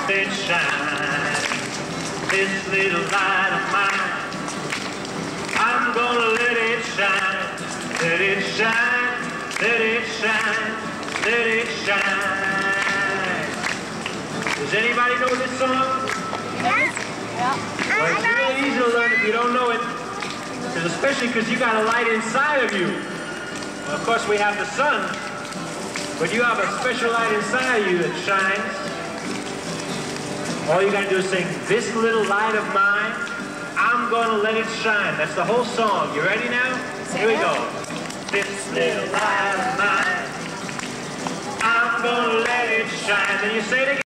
it shine. This little light of mine, I'm gonna let it shine. Let it shine, let it shine, let it shine. Does anybody know this song? Yes. Well, it's really easy to learn if you don't know it, especially because you got a light inside of you. Well, of course, we have the sun, but you have a special light inside of you that shines. All you got to do is sing, "This little light of mine, I'm going to let it shine." That's the whole song. You ready now? Here we go. This little light of mine, I'm going to let it shine. Then you say it again.